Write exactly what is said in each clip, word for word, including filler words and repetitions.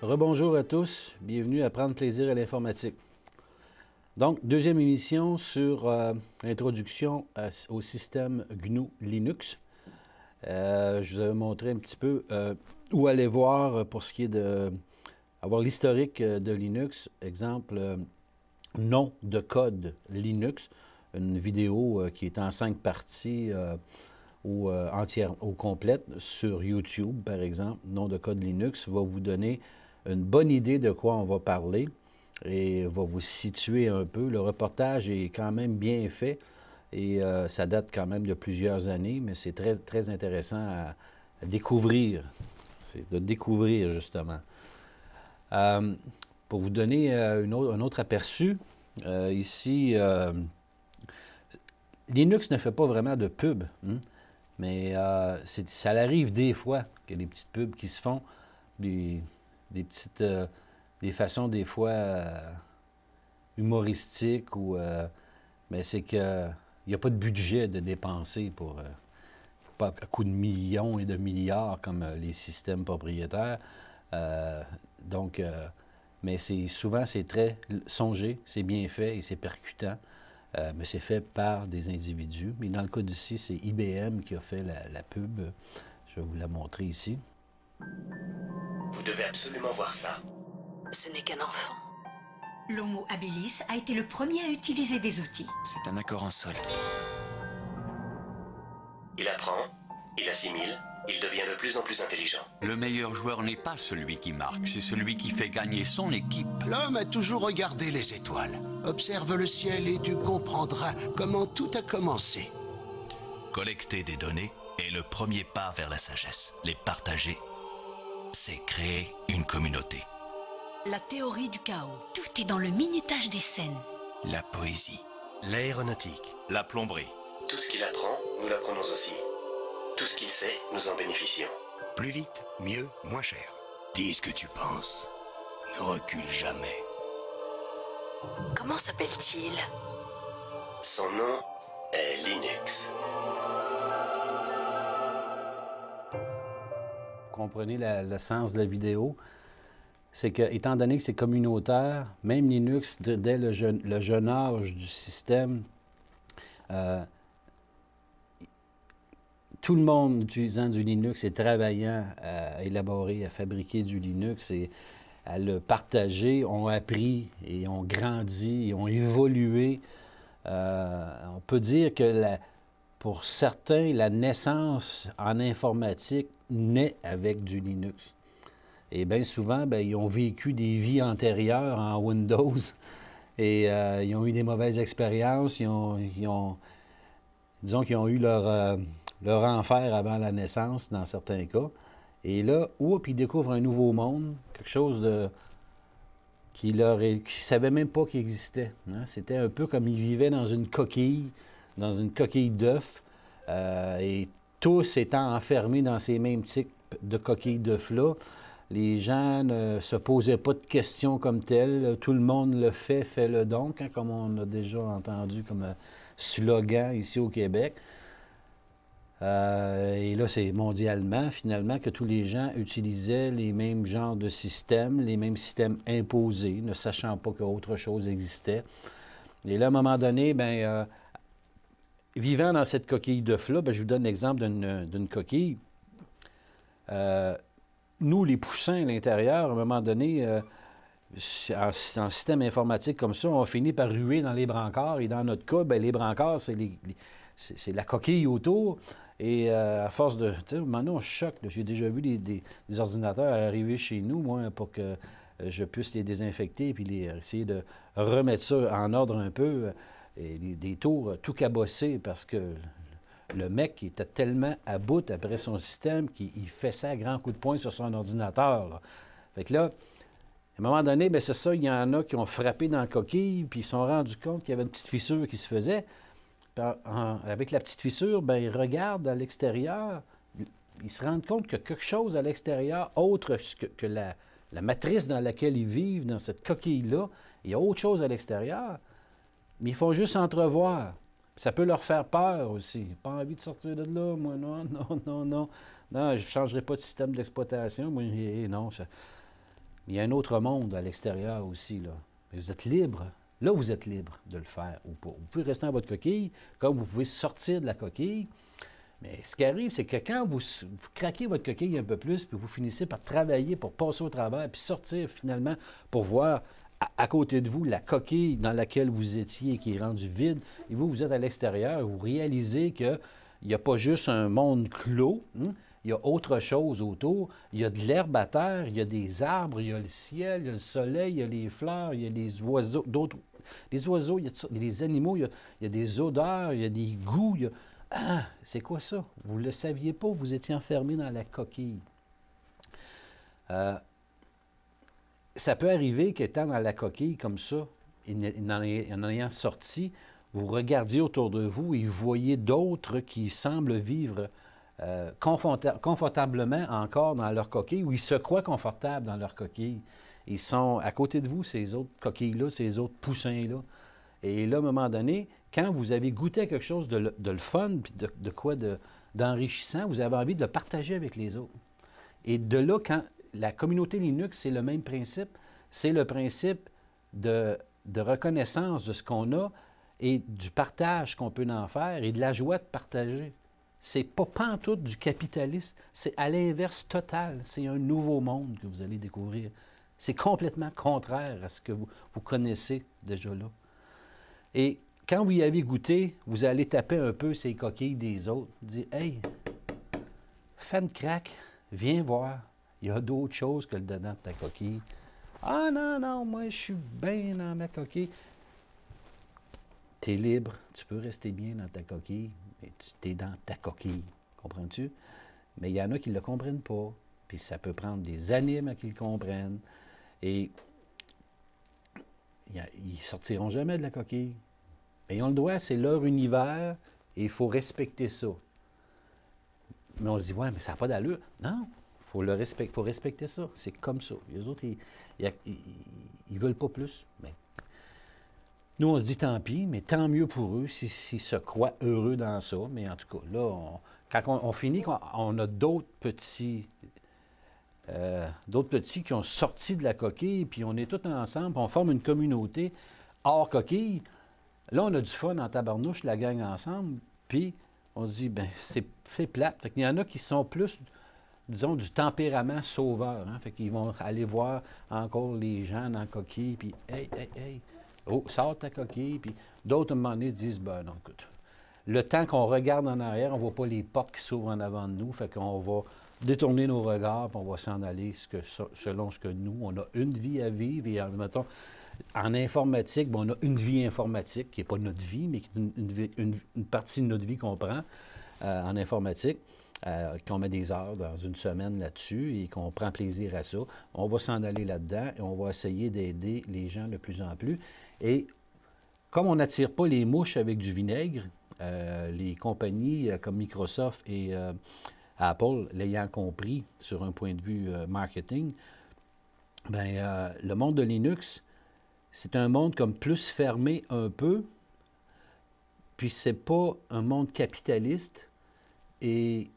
Rebonjour à tous, bienvenue à Prendre plaisir à l'informatique. Donc, deuxième émission sur euh, l'introduction au système G N U Linux. Euh, je vous avais montré un petit peu euh, où aller voir pour ce qui est de avoir l'historique de Linux. Exemple, euh, nom de code Linux, une vidéo euh, qui est en cinq parties euh, ou euh, entière, au complète sur YouTube, par exemple. Nom de code Linux va vous donner une bonne idée de quoi on va parler et va vous situer un peu. Le reportage est quand même bien fait et euh, ça date quand même de plusieurs années, mais c'est très, très intéressant à, à découvrir. C'est de découvrir, justement. Euh, pour vous donner euh, une autre, un autre aperçu, euh, ici, euh, Linux ne fait pas vraiment de pub, hein, mais euh, ça arrive des fois qu'il y a des petites pubs qui se font, des, des petites... Euh, des façons des fois euh, humoristiques, ou, euh, mais c'est qu'il n'y a pas de budget de dépenser pour, euh, pas à coup de millions et de milliards comme euh, les systèmes propriétaires. Euh, donc, euh, mais c'est souvent c'est très songé, c'est bien fait et c'est percutant, euh, mais c'est fait par des individus. Mais dans le cas d'ici, c'est I B M qui a fait la, la pub. Je vais vous la montrer ici. Vous devez absolument voir ça. Ce n'est qu'un enfant. L'Homo habilis a été le premier à utiliser des outils. C'est un accord en sol. Il apprend, il assimile, il devient de plus en plus intelligent. Le meilleur joueur n'est pas celui qui marque, c'est celui qui fait gagner son équipe. L'homme a toujours regardé les étoiles. Observe le ciel et tu comprendras comment tout a commencé. Collecter des données est le premier pas vers la sagesse. Les partager, c'est créer une communauté. La théorie du chaos. Tout est dans le minutage des scènes. La poésie. L'aéronautique. La plomberie. Tout ce qu'il apprend, nous l'apprenons aussi. Tout ce qu'il sait, nous en bénéficions. Plus vite, mieux, moins cher. Dis ce que tu penses. Ne recule jamais. Comment s'appelle-t-il? Son nom est Linux. Vous comprenez la, le sens de la vidéo? C'est que, étant donné que c'est communautaire, même Linux, dès le jeune, le jeune âge du système, euh, tout le monde utilisant du Linux et travaillant à élaborer, à fabriquer du Linux et à le partager, ont appris et ont grandi et ont évolué. Euh, on peut dire que la, pour certains, la naissance en informatique naît avec du Linux. Et bien souvent, bien, ils ont vécu des vies antérieures en Windows et euh, ils ont eu des mauvaises expériences. Ils ont, ils ont, disons qu'ils ont eu leur, euh, leur enfer avant la naissance, dans certains cas. Et là, oups, ils découvrent un nouveau monde, quelque chose de, qui leur qu'ils ne savaient même pas qu'il existait. Hein? C'était un peu comme ils vivaient dans une coquille, dans une coquille d'œuf, euh, et tous étant enfermés dans ces mêmes types de coquilles d'œufs-là. Les gens ne se posaient pas de questions comme telles. Tout le monde le fait, fait-le donc, hein, comme on a déjà entendu comme euh, slogan ici au Québec. Euh, et là, c'est mondialement, finalement, que tous les gens utilisaient les mêmes genres de systèmes, les mêmes systèmes imposés, ne sachant pas qu'autre chose existait. Et là, à un moment donné, bien, euh, vivant dans cette coquille d'œuf-là, bien, je vous donne l'exemple d'une coquille. Euh, Nous, les poussins à l'intérieur, à un moment donné, euh, en, en système informatique comme ça, on finit par ruer dans les brancards. Et dans notre cas, bien, les brancards, c'est la coquille autour. Et euh, à force de... Tu sais, maintenant, on choque. J'ai déjà vu des, des, des ordinateurs arriver chez nous, moi, pour que euh, je puisse les désinfecter et puis les, essayer de remettre ça en ordre un peu. Et les, des tours tout cabossés parce que... Le mec était tellement à bout après son système qu'il fait ça à grands coups de poing sur son ordinateur. Là. Fait que là, à un moment donné, bien c'est ça, il y en a qui ont frappé dans la coquille, puis ils se sont rendus compte qu'il y avait une petite fissure qui se faisait. Puis en, avec la petite fissure, bien, ils regardent à l'extérieur, ils se rendent compte qu'il y a quelque chose à l'extérieur, autre que, que la, la matrice dans laquelle ils vivent, dans cette coquille-là. Il y a autre chose à l'extérieur, mais ils font juste entrevoir. Ça peut leur faire peur aussi. Pas envie de sortir de là, moi, non, non, non, non. Non, je ne changerai pas de système d'exploitation. Moi, non, ça... il y a un autre monde à l'extérieur aussi, là. Mais vous êtes libre. Là, vous êtes libre de le faire ou pas. Vous pouvez rester dans votre coquille, comme vous pouvez sortir de la coquille. Mais ce qui arrive, c'est que quand vous, vous craquez votre coquille un peu plus, puis vous finissez par travailler pour passer au travers, puis sortir finalement pour voir à, à côté de vous la coquille dans laquelle vous étiez qui est rendue vide, et vous, vous êtes à l'extérieur, vous réalisez qu'il n'y a pas juste un monde clos, hein? Il y a autre chose autour. Il y a de l'herbe à terre, il y a des arbres, il y a le ciel, il y a le soleil, il y a les fleurs, il y a les oiseaux, d'autres. Les oiseaux, il y a, il y a des animaux, il y a, il y a des odeurs, il y a des goûts. Il y a... Ah, c'est quoi ça? Vous ne le saviez pas, vous étiez enfermé dans la coquille. Euh, ça peut arriver qu'étant dans la coquille comme ça, et en ayant sorti, vous regardiez autour de vous et vous voyez d'autres qui semblent vivre Euh, conforta confortablement encore dans leur coquille, ou ils se croient confortables dans leur coquille. Ils sont à côté de vous, ces autres coquilles-là, ces autres poussins-là. Et là, à un moment donné, quand vous avez goûté à quelque chose de le, de le fun, puis de, de quoi d'enrichissant, vous avez envie de le partager avec les autres. Et de là, quand la communauté Linux, c'est le même principe, c'est le principe de, de reconnaissance de ce qu'on a et du partage qu'on peut en faire et de la joie de partager. C'est pas pantoute du capitalisme, c'est à l'inverse total. C'est un nouveau monde que vous allez découvrir. C'est complètement contraire à ce que vous, vous connaissez déjà là. Et quand vous y avez goûté, vous allez taper un peu ces coquilles des autres, dire « Hey, fan crack, viens voir, il y a d'autres choses que le dedans de ta coquille. »« Ah non, non, moi je suis bien dans ma coquille. » Tu es libre, tu peux rester bien dans ta coquille, mais tu es dans ta coquille, comprends-tu? Mais il y en a qui ne le comprennent pas, puis ça peut prendre des années à qu'ils le comprennent, et ils ne sortiront jamais de la coquille. Mais ils ont le droit, c'est leur univers, et il faut respecter ça. Mais on se dit, ouais, mais ça n'a pas d'allure. Non, il faut, le respect, faut respecter ça, c'est comme ça. Les autres, ils ne veulent pas plus, mais... Nous, on se dit tant pis, mais tant mieux pour eux s'ils si, si se croient heureux dans ça. Mais en tout cas, là, on, quand on, on finit, on, on a d'autres petits, euh, d'autres petits qui ont sorti de la coquille, puis on est tous ensemble, on forme une communauté hors coquille. Là, on a du fun en tabarnouche, la gang ensemble, puis on se dit, ben c'est plate. Fait qu'il y en a qui sont plus, disons, du tempérament sauveur. Hein? Fait qu'ils vont aller voir encore les gens dans la coquille, puis hey, hey, hey. Oh, sors ta coquille, puis d'autres, à un moment donné, se disent, ben non, écoute, le temps qu'on regarde en arrière, on ne voit pas les portes qui s'ouvrent en avant de nous, fait qu'on va détourner nos regards, puis on va s'en aller ce que, selon ce que nous, on a une vie à vivre, et mettons, en informatique, ben, on a une vie informatique, qui n'est pas notre vie, mais qui est une, une, une, une partie de notre vie qu'on prend euh, en informatique, euh, qu'on met des heures dans une semaine là-dessus et qu'on prend plaisir à ça. On va s'en aller là-dedans et on va essayer d'aider les gens de plus en plus. Et comme on n'attire pas les mouches avec du vinaigre, euh, les compagnies euh, comme Microsoft et euh, Apple, l'ayant compris sur un point de vue euh, marketing, bien, euh, le monde de Linux, c'est un monde comme plus fermé un peu, puis c'est pas un monde capitaliste. Et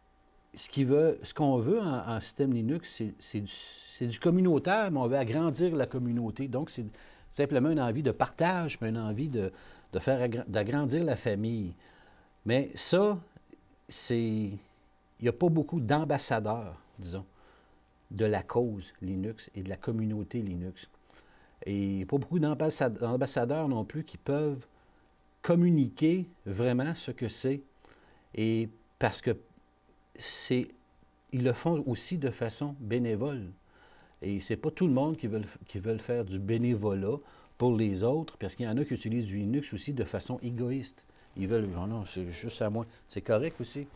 ce qu'on veut, ce qu'on veut en, en système Linux, c'est du, du communautaire, mais on veut agrandir la communauté. Donc, c'est simplement une envie de partage, mais une envie de, de faire d'agrandir la famille. Mais ça, c'est... Il n'y a pas beaucoup d'ambassadeurs, disons, de la cause Linux et de la communauté Linux. Et il n'y a pas beaucoup d'ambassadeurs non plus qui peuvent communiquer vraiment ce que c'est. Et parce que c'est... Ils le font aussi de façon bénévole. Et c'est pas tout le monde qui veut, qui veut faire du bénévolat pour les autres, parce qu'il y en a qui utilisent du Linux aussi de façon égoïste. Ils veulent, oh non, c'est juste à moi. C'est correct aussi.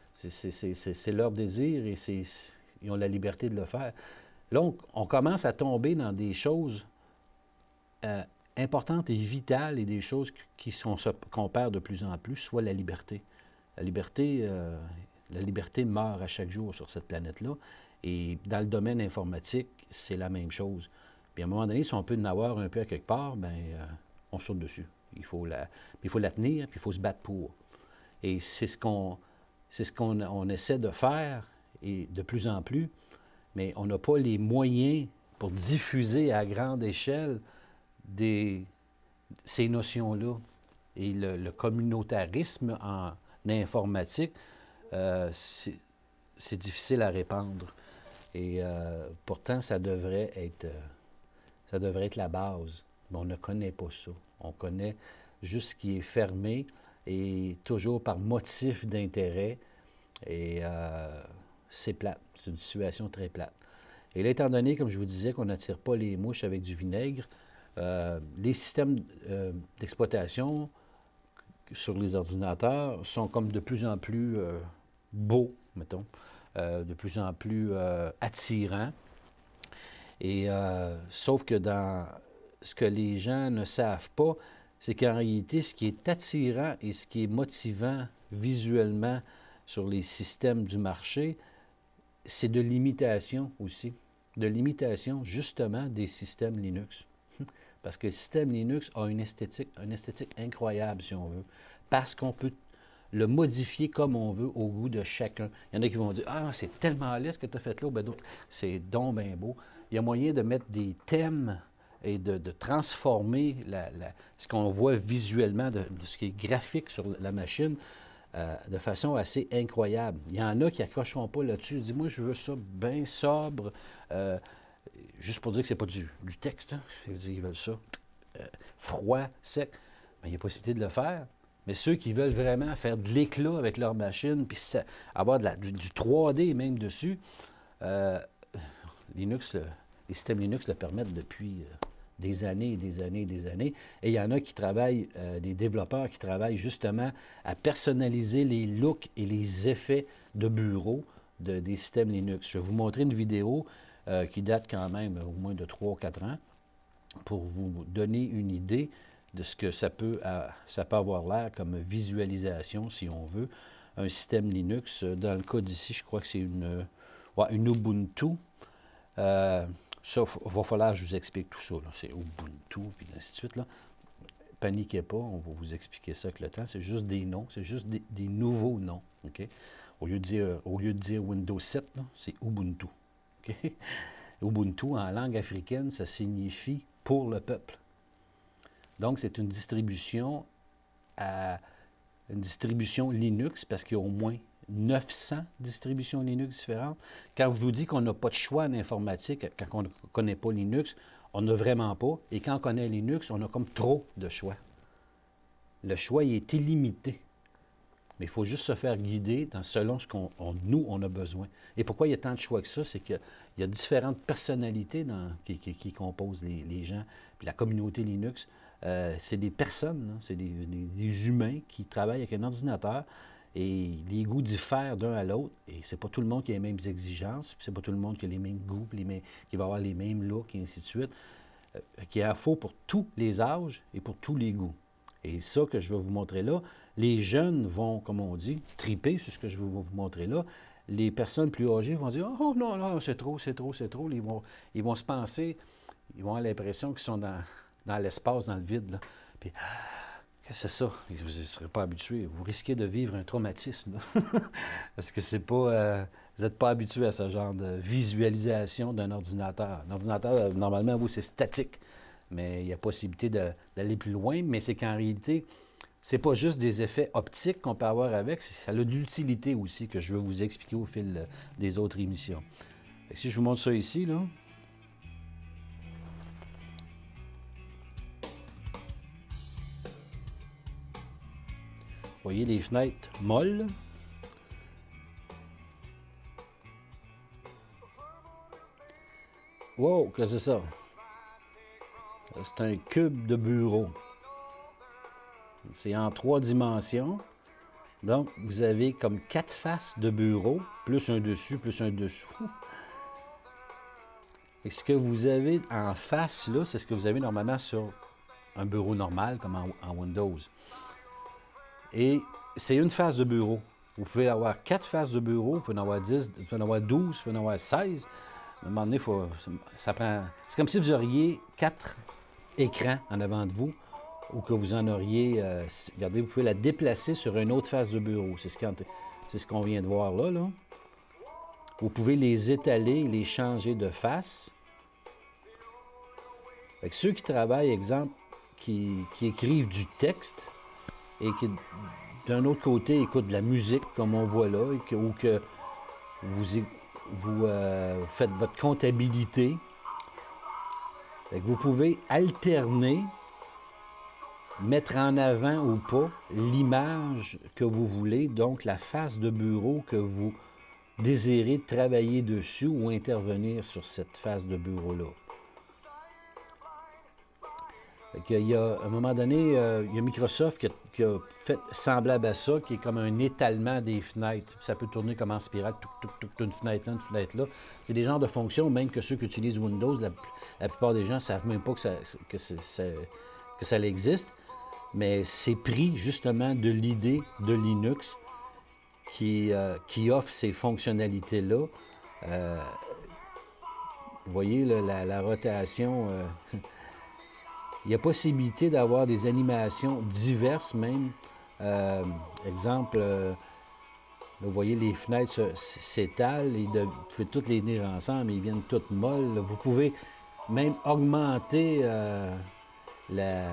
C'est leur désir et ils ont la liberté de le faire. Là, on, on commence à tomber dans des choses euh, importantes et vitales et des choses qui sont, qu'on perd de plus en plus, soit la liberté. La liberté, euh, la liberté meurt à chaque jour sur cette planète-là. Et dans le domaine informatique, c'est la même chose. Puis à un moment donné, si on peut en avoir un peu à quelque part, bien, euh, on saute dessus. Il faut la, il faut la tenir, puis il faut se battre pour. Et c'est ce qu'on c'est ce qu'on on essaie de faire, et de plus en plus, mais on n'a pas les moyens pour diffuser à grande échelle des, ces notions-là. Et le, le communautarisme en informatique, euh, c'est difficile à répandre. Et euh, pourtant, ça devrait être, ça devrait être la base. Mais on ne connaît pas ça. On connaît juste ce qui est fermé et toujours par motif d'intérêt. Et euh, c'est plate. C'est une situation très plate. Et là, étant donné, comme je vous disais, qu'on n'attire pas les mouches avec du vinaigre, euh, les systèmes euh, d'exploitation sur les ordinateurs sont comme de plus en plus euh, beaux, mettons, euh, de plus en plus euh, attirants. Et euh, sauf que dans ce que les gens ne savent pas, c'est qu'en réalité, ce qui est attirant et ce qui est motivant visuellement sur les systèmes du marché, c'est de l'imitation aussi, de l'imitation justement des systèmes Linux. Parce que le système Linux a une esthétique, une esthétique incroyable, si on veut, parce qu'on peut le modifier comme on veut au goût de chacun. Il y en a qui vont dire « Ah, c'est tellement laid ce que tu as fait là. » Ben, d'autres, c'est donc bien beau. Il y a moyen de mettre des thèmes et de, de transformer la, la, ce qu'on voit visuellement, de, de ce qui est graphique sur la machine, euh, de façon assez incroyable. Il y en a qui n'accrocheront pas là-dessus. Ils disent « Moi, je veux ça bien sobre. Euh, » Juste pour dire que ce n'est pas du, du texte, hein. Ils veulent ça euh, froid, sec. Bien, il y a possibilité de le faire. Mais ceux qui veulent vraiment faire de l'éclat avec leur machine, puis ça, avoir de la, du, du trois D même dessus, euh, Linux, le, les systèmes Linux le permettent depuis euh, des années et des années et des années. Et il y en a qui travaillent, euh, des développeurs qui travaillent justement à personnaliser les looks et les effets de bureau de, des systèmes Linux. Je vais vous montrer une vidéo Euh, qui date quand même au moins de trois ou quatre ans, pour vous donner une idée de ce que ça peut, euh, ça peut avoir l'air comme visualisation, si on veut. Un système Linux, dans le cas d'ici, je crois que c'est une, ouais, une Ubuntu. Euh, ça, il va falloir que je vous explique tout ça. C'est Ubuntu, puis ainsi de suite. Là. Paniquez pas, on va vous expliquer ça avec le temps. C'est juste des noms, c'est juste des, des nouveaux noms. Okay? Au lieu de dire, au lieu de dire Windows sept, c'est Ubuntu. Okay? Ubuntu, en langue africaine, ça signifie « pour le peuple ». Donc, c'est une distribution, à, une distribution Linux, parce qu'il y a au moins neuf cents distributions Linux différentes. Quand je vous dis qu'on n'a pas de choix en informatique, quand on ne connaît pas Linux, on n'a vraiment pas. Et quand on connaît Linux, on a comme trop de choix. Le choix, il est illimité. Mais il faut juste se faire guider dans selon ce qu'on on, nous, on a besoin. Et pourquoi il y a tant de choix que ça? C'est qu'il y a différentes personnalités dans, qui, qui, qui composent les, les gens. Puis la communauté Linux, euh, c'est des personnes, c'est des, des, des humains qui travaillent avec un ordinateur et les goûts diffèrent d'un à l'autre. Et c'est pas tout le monde qui a les mêmes exigences, puis c'est pas tout le monde qui a les mêmes goûts, les mêmes, qui va avoir les mêmes looks, et ainsi de suite. Euh, qu'il y a faux pour tous les âges et pour tous les goûts. Et ça que je vais vous montrer là, les jeunes vont, comme on dit, triper sur ce que je vais vous montrer là. Les personnes plus âgées vont dire « Oh non, non, c'est trop, c'est trop, c'est trop. » Ils vont, ils vont se penser, ils vont avoir l'impression qu'ils sont dans, dans l'espace, dans le vide. Là. Puis, qu'est-ce que c'est ça? Vous ne serez pas habitués. Vous risquez de vivre un traumatisme. Parce que c'est pas, euh, vous n'êtes pas habitué à ce genre de visualisation d'un ordinateur. Un ordinateur, normalement, vous, c'est statique. Mais il y a possibilité d'aller plus loin. Mais c'est qu'en réalité, c'est pas juste des effets optiques qu'on peut avoir avec, ça a de l'utilité aussi que je vais vous expliquer au fil des autres émissions. Et si je vous montre ça ici, là. Vous voyez les fenêtres molles. Wow, qu'est-ce que c'est ça? C'est un cube de bureau. C'est en trois dimensions. Donc, vous avez comme quatre faces de bureau, plus un dessus, plus un dessous. Et ce que vous avez en face, là, c'est ce que vous avez normalement sur un bureau normal, comme en, en Windows. Et c'est une face de bureau. Vous pouvez avoir quatre faces de bureau, vous pouvez en avoir dix, vous pouvez en avoir douze, vous pouvez en avoir seize. À un moment donné, faut, ça prend... c'est comme si vous auriez quatre écrans en avant de vous, ou que vous en auriez... Euh, regardez, vous pouvez la déplacer sur une autre face de bureau. C'est ce qu'on ce qu'on vient de voir là, là. Vous pouvez les étaler, les changer de face. Fait que ceux qui travaillent, exemple, qui, qui écrivent du texte et qui, d'un autre côté, écoutent de la musique, comme on voit là, et que, ou que vous, vous euh, faites votre comptabilité, fait que vous pouvez alterner, mettre en avant ou pas l'image que vous voulez, donc la face de bureau que vous désirez travailler dessus ou intervenir sur cette face de bureau-là. Il y a, à un moment donné, euh, il y a Microsoft qui a, qui a fait semblable à ça, qui est comme un étalement des fenêtres. Ça peut tourner comme en spirale, tout, tout, tout, une fenêtre là, une fenêtre là. C'est des genres de fonctions, même que ceux qui utilisent Windows, la, la plupart des gens ne savent même pas que ça, que ça, que ça existe. Mais c'est pris justement de l'idée de Linux qui, euh, qui offre ces fonctionnalités-là. Euh, vous voyez, là, la, la rotation... Euh, il y a possibilité d'avoir des animations diverses même. Euh, exemple, euh, vous voyez, les fenêtres s'étalent, et de, vous pouvez toutes les tenir ensemble, ils viennent toutes molles. Vous pouvez même augmenter euh, la,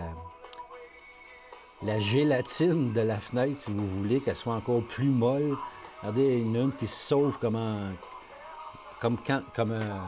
la gélatine de la fenêtre, si vous voulez, qu'elle soit encore plus molle. Regardez, il y en a une qui se sauve comme un, comme quand, comme un,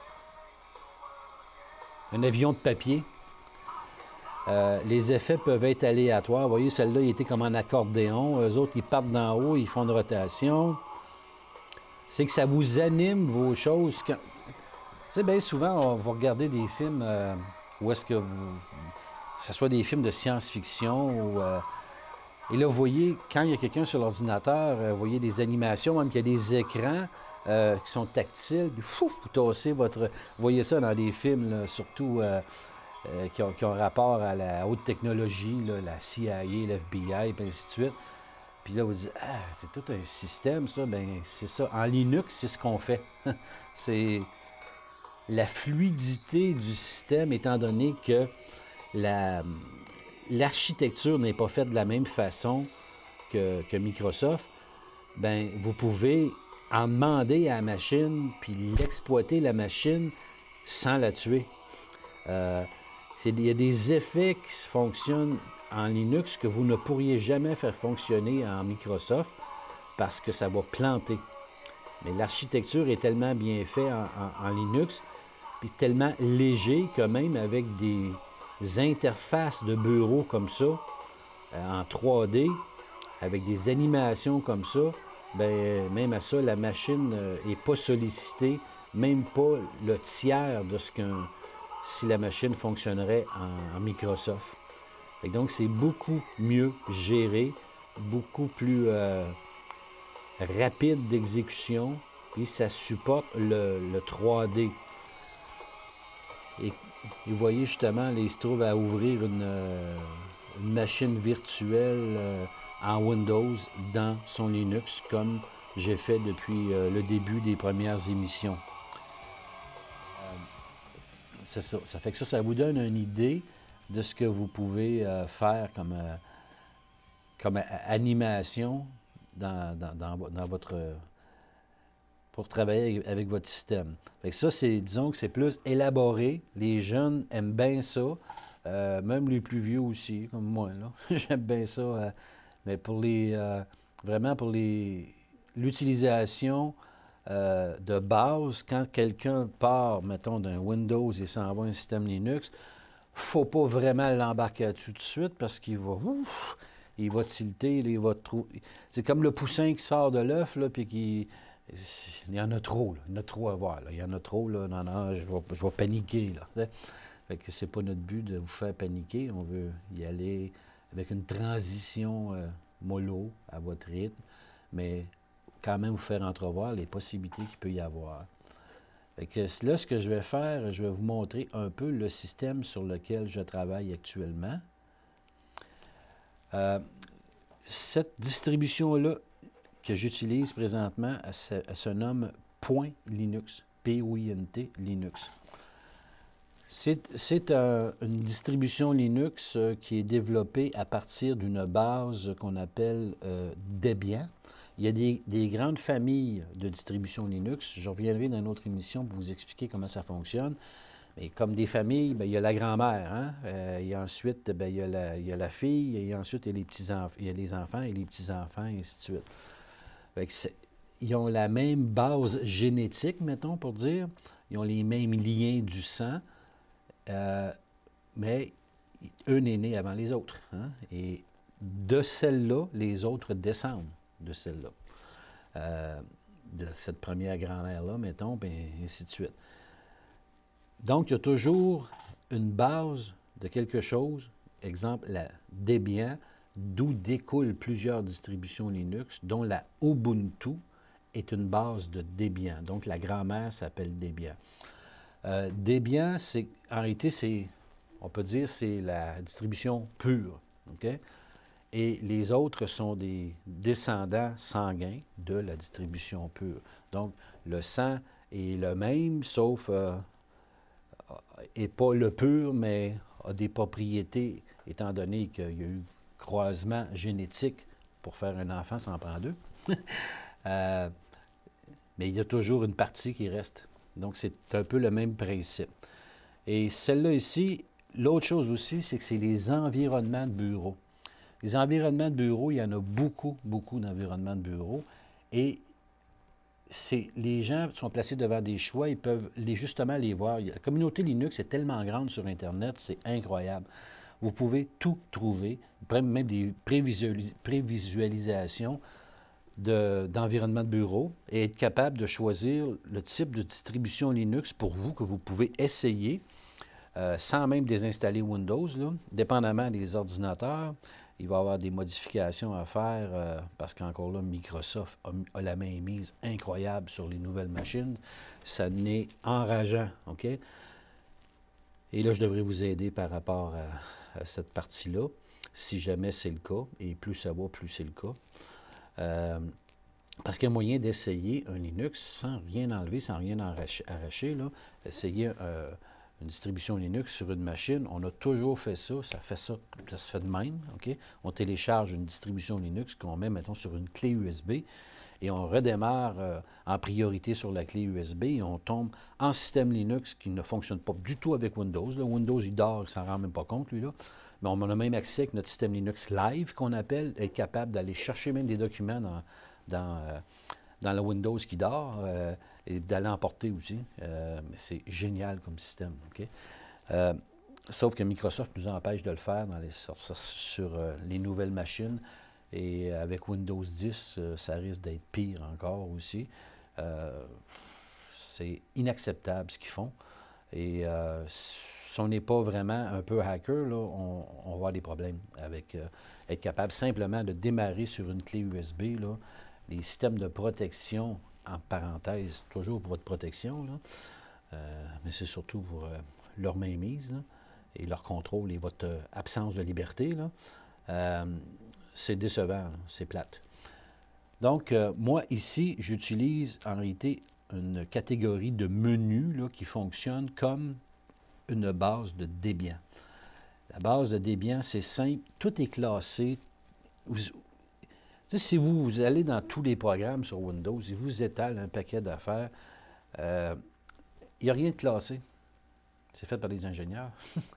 un avion de papier. Euh, les effets peuvent être aléatoires. Vous voyez, celle-là, il était comme un accordéon. Eux autres, ils partent d'en haut, ils font une rotation. C'est que ça vous anime vos choses. Quand... Tu sais, bien souvent, on va regarder des films euh, où est-ce que vous... que ce soit des films de science-fiction ou... Euh... Et là, vous voyez, quand il y a quelqu'un sur l'ordinateur, euh, vous voyez des animations, même qu'il y a des écrans euh, qui sont tactiles, puis fou, vous tassez votre... Vous voyez ça dans des films, là, surtout... Euh... Euh, qui, ont, qui ont rapport à la haute technologie, là, la C I A, l'F B I, et ainsi de suite. Puis là, vous dites, ah, c'est tout un système, ça. Bien, c'est ça. En Linux, c'est ce qu'on fait. C'est la fluidité du système, étant donné que la, l'architecture n'est pas faite de la même façon que, que Microsoft. Bien, vous pouvez en demander à la machine, puis l'exploiter, la machine, sans la tuer. Euh, C'est, il y a des effets qui fonctionnent en Linux que vous ne pourriez jamais faire fonctionner en Microsoft parce que ça va planter. Mais l'architecture est tellement bien faite en, en, en Linux, puis tellement léger que même avec des interfaces de bureau comme ça, euh, en trois D, avec des animations comme ça, bien, même à ça, la machine n'est euh, pas sollicitée, même pas le tiers de ce qu'un... si la machine fonctionnerait en, en Microsoft. Et donc, c'est beaucoup mieux géré, beaucoup plus euh, rapide d'exécution, et ça supporte le, le trois D. Et, et vous voyez justement, là, il se trouve à ouvrir une, euh, une machine virtuelle euh, en Windows dans son Linux, comme j'ai fait depuis euh, le début des premières émissions. C'est ça. Ça fait que ça, ça vous donne une idée de ce que vous pouvez euh, faire comme, euh, comme euh, animation dans, dans, dans, dans votre... Euh, pour travailler avec, avec votre système. Fait que ça, c'est, disons que c'est plus élaboré. Les jeunes aiment bien ça. Euh, même les plus vieux aussi, comme moi, là. J'aime bien ça. Euh, mais pour les... Euh, vraiment pour les l'utilisation... Euh, de base, quand quelqu'un part, mettons, d'un Windows et s'en va à un système Linux, il ne faut pas vraiment l'embarquer là-dessus tout de suite parce qu'il va, ouf, il va tilter, il va trouver. C'est comme le poussin qui sort de l'œuf, là, puis qui... Il y en a trop, là. Il y en a trop à voir, là. Il y en a trop, là. Non, non, je vais, je vais paniquer, là. Fait que c'est pas notre but de vous faire paniquer. On veut y aller avec une transition euh, mollo à votre rythme, mais quand même vous faire entrevoir les possibilités qu'il peut y avoir. Fait que là, ce que je vais faire, je vais vous montrer un peu le système sur lequel je travaille actuellement. Euh, cette distribution-là que j'utilise présentement, elle se, elle se nomme Point Linux, P O I N T Linux. C'est un, une distribution Linux euh, qui est développée à partir d'une base qu'on appelle euh, Debian. Il y a des, des grandes familles de distributions Linux. Je reviendrai dans une autre émission pour vous expliquer comment ça fonctionne. Mais comme des familles, bien, il y a la grand-mère, hein? Euh, et ensuite, bien, il y a la, il y a la fille, et ensuite, il y a les petits-enfants, il y a les enfants et les petits-enfants, et ainsi de suite. Fait que c'est- ils ont la même base génétique, mettons, pour dire. Ils ont les mêmes liens du sang, euh, mais un est né avant les autres, hein? Et de celle-là, les autres descendent de celle-là. Euh, de cette première grand-mère-là, mettons, et ainsi de suite. Donc, il y a toujours une base de quelque chose, exemple, la Debian, d'où découlent plusieurs distributions Linux, dont la Ubuntu est une base de Debian. Donc, la grand-mère s'appelle Debian. Euh, Debian, c'est, en réalité, c'est, on peut dire, c'est la distribution pure, OK? Et les autres sont des descendants sanguins de la distribution pure. Donc, le sang est le même, sauf... Euh, et pas le pur, mais a des propriétés, étant donné qu'il y a eu croisement génétique pour faire un enfant, ça en prend deux. euh, mais il y a toujours une partie qui reste. Donc, c'est un peu le même principe. Et celle-là ici, l'autre chose aussi, c'est que c'est les environnements de bureau. Les environnements de bureau, il y en a beaucoup, beaucoup d'environnements de bureau. Et c'est, les gens sont placés devant des choix, ils peuvent les, justement les voir. La communauté Linux est tellement grande sur Internet, c'est incroyable. Vous pouvez tout trouver, même des prévisualis- prévisualisations de, d'environnement de bureau et être capable de choisir le type de distribution Linux pour vous que vous pouvez essayer euh, sans même désinstaller Windows, là, dépendamment des ordinateurs. Il va y avoir des modifications à faire euh, parce qu'encore là, Microsoft a, a la main mise incroyable sur les nouvelles machines. Ça n'est enrageant, OK? Et là, je devrais vous aider par rapport à, à cette partie-là, si jamais c'est le cas. Et plus ça va, plus c'est le cas. Euh, parce qu'il y a moyen d'essayer un Linux sans rien enlever, sans rien arracher. arracher là. Essayer euh, une distribution Linux sur une machine, on a toujours fait ça, ça fait ça, ça se fait de même, OK? On télécharge une distribution Linux qu'on met, mettons, sur une clé U S B et on redémarre euh, en priorité sur la clé U S B et on tombe en système Linux qui ne fonctionne pas du tout avec Windows. Là, Windows, il dort, il ne s'en rend même pas compte, lui, là. Mais on a même accès avec notre système Linux Live, qu'on appelle, être capable d'aller chercher même des documents dans, dans, euh, dans le Windows qui dort, euh, et d'aller emporter aussi. Euh, c'est génial comme système, OK? Euh, sauf que Microsoft nous empêche de le faire dans les, sur, sur euh, les nouvelles machines. Et avec Windows dix, euh, ça risque d'être pire encore aussi. Euh, c'est inacceptable ce qu'ils font. Et euh, si on n'est pas vraiment un peu hacker, là, on, on va avoir des problèmes avec euh, être capable simplement de démarrer sur une clé U S B, là, les systèmes de protection, en parenthèse, toujours pour votre protection, là, euh, mais c'est surtout pour euh, leur mainmise là, et leur contrôle et votre euh, absence de liberté. Là, euh, c'est décevant, c'est plate. Donc, euh, moi, ici, j'utilise en réalité une catégorie de menus là, qui fonctionne comme une base de Debian. La base de Debian, c'est simple, tout est classé. Vous, si vous, vous allez dans tous les programmes sur Windows et vous étalez un paquet d'affaires, euh, il n'y a rien de classé. C'est fait par des ingénieurs.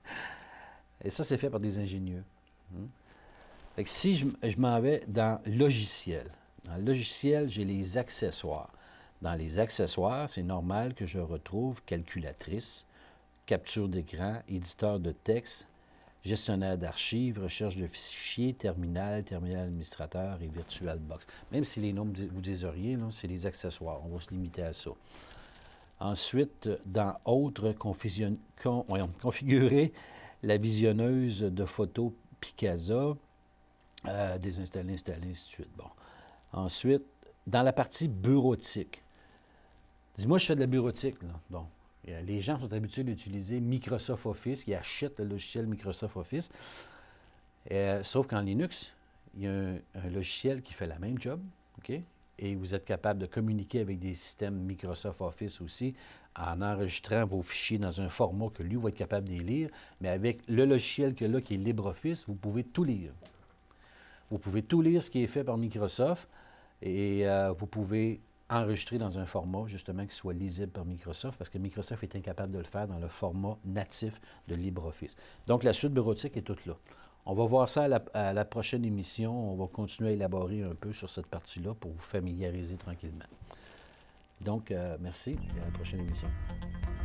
Et ça, c'est fait par des ingénieux. Hum. Fait que si je, je m'en vais dans logiciel, dans le logiciel, j'ai les accessoires. Dans les accessoires, c'est normal que je retrouve calculatrice, capture d'écran, éditeur de texte, gestionnaire d'archives, recherche de fichiers, terminal, terminal administrateur et VirtualBox. Même si les noms ne vous disent rien, c'est des accessoires. On va se limiter à ça. Ensuite, dans Autres, con, voyons, configurer la visionneuse de photos Picasa, euh, désinstaller, installer, ainsi de suite. Bon. Ensuite, dans la partie bureautique. Dis-moi, je fais de la bureautique, là. Bon. Les gens sont habitués d'utiliser Microsoft Office, ils achètent le logiciel Microsoft Office. Euh, sauf qu'en Linux, il y a un, un logiciel qui fait la même job, OK? Et vous êtes capable de communiquer avec des systèmes Microsoft Office aussi en enregistrant vos fichiers dans un format que lui va être capable de les lire. Mais avec le logiciel que là, qui est LibreOffice, vous pouvez tout lire. Vous pouvez tout lire ce qui est fait par Microsoft et euh, vous pouvez enregistré dans un format, justement, qui soit lisible par Microsoft, parce que Microsoft est incapable de le faire dans le format natif de LibreOffice. Donc, la suite bureautique est toute là. On va voir ça à la, à la prochaine émission. On va continuer à élaborer un peu sur cette partie-là pour vous familiariser tranquillement. Donc, euh, merci et à la prochaine émission.